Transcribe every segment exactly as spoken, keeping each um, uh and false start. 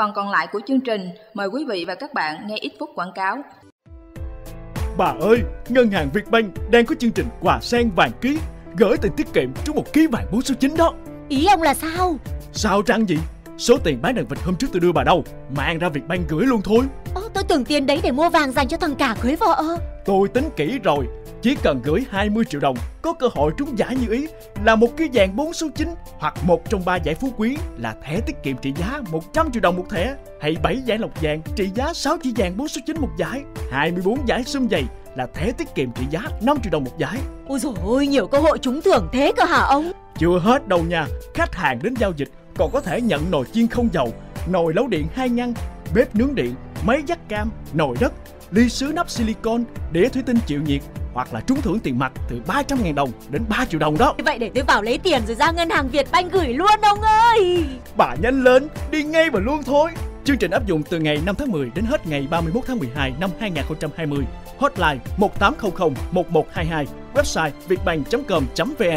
Phần còn lại của chương trình, mời quý vị và các bạn nghe ít phút quảng cáo. Bà ơi, ngân hàng Vietbank đang có chương trình quà sen vàng ký, gửi tiền tiết kiệm trúng một ký vàng bốn số chín đó. Ý ông là sao? Sao răng gì? Số tiền bán đàn vịt hôm trước tôi đưa bà đâu, mang ra Vietbank gửi luôn thôi. Ồ, tôi tưởng tiền đấy để mua vàng dành cho thằng cả cưới vợ. Tôi tính kỹ rồi, chỉ cần gửi hai mươi triệu đồng có cơ hội trúng giải như ý là một ký vàng bốn số chín, hoặc một trong ba giải phú quý là thẻ tiết kiệm trị giá một trăm triệu đồng một thẻ, hay bảy giải lộc vàng trị giá sáu chỉ vàng bốn số chín một giải, hai mươi bốn giải sum dày là thẻ tiết kiệm trị giá năm triệu đồng một giải. Ôi dồi ôi, nhiều cơ hội trúng thưởng thế cơ hả ông? Chưa hết đâu nha, khách hàng đến giao dịch còn có thể nhận nồi chiên không dầu, nồi nấu điện hai ngăn, bếp nướng điện, máy vắt cam, nồi đất, ly sứ nắp silicon, đĩa thủy tinh chịu nhiệt, hoặc là trúng thưởng tiền mặt từ ba trăm nghìn đồng đến ba triệu đồng đó. Vậy để tôi vào lấy tiền rồi ra ngân hàng Vietbank gửi luôn ông ơi. Bà nhanh lên, đi ngay và luôn thôi. Chương trình áp dụng từ ngày năm tháng mười đến hết ngày ba mươi mốt tháng mười hai năm hai nghìn không trăm hai mươi. Hotline một tám không không một một hai hai, website vietbank chấm com chấm vn.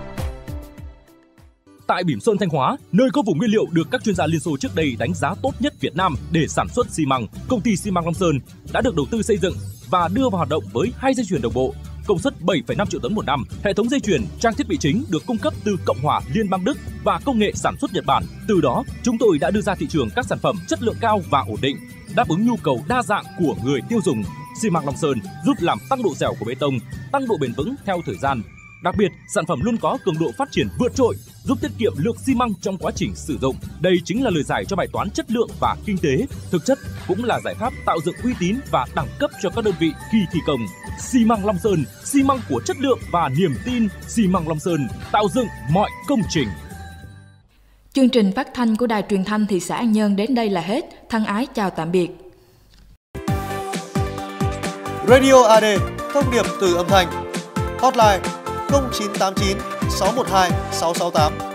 Tại Bỉm Sơn Thanh Hóa, nơi có vùng nguyên liệu được các chuyên gia Liên Xô trước đây đánh giá tốt nhất Việt Nam để sản xuất xi măng, công ty xi măng Long Sơn đã được đầu tư xây dựng và đưa vào hoạt động với hai dây chuyền đồng bộ, công suất bảy phẩy năm triệu tấn một năm. Hệ thống dây chuyền, trang thiết bị chính được cung cấp từ Cộng hòa Liên bang Đức và công nghệ sản xuất Nhật Bản. Từ đó, chúng tôi đã đưa ra thị trường các sản phẩm chất lượng cao và ổn định, đáp ứng nhu cầu đa dạng của người tiêu dùng. Xi măng Long Sơn giúp làm tăng độ dẻo của bê tông, tăng độ bền vững theo thời gian. Đặc biệt, sản phẩm luôn có cường độ phát triển vượt trội, giúp tiết kiệm lượng xi măng trong quá trình sử dụng. Đây chính là lời giải cho bài toán chất lượng và kinh tế. Thực chất cũng là giải pháp tạo dựng uy tín và đẳng cấp cho các đơn vị khi thi công. Xi măng Long Sơn, xi măng của chất lượng và niềm tin. Xi măng Long Sơn tạo dựng mọi công trình. Chương trình phát thanh của Đài Truyền thanh thị xã An Nhơn đến đây là hết. Thân ái chào tạm biệt. Radio a đê, thông điệp từ âm thanh. Hotline không chín tám chín sáu một hai sáu sáu tám.